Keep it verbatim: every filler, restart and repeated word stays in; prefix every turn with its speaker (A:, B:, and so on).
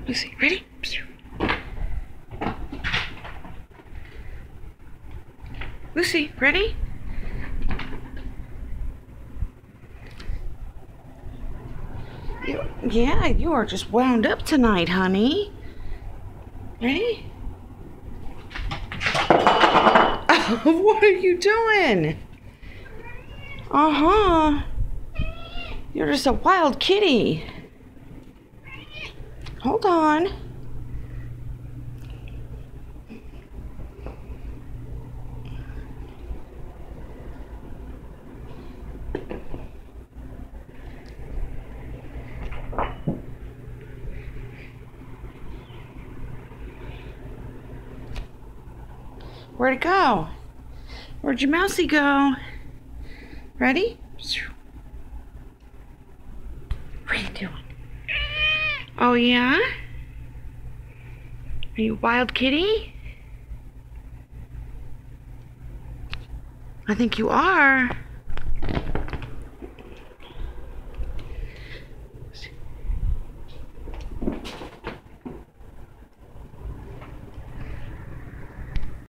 A: Lucy, ready? Lucy, ready? You, yeah, you are just wound up tonight, honey. Ready? Oh, what are you doing? Uh-huh. You're just a wild kitty. Hold on. Where'd it go? Where'd your mousey go? Ready? What are you doing? Oh, yeah? Are you a wild kitty? I think you are.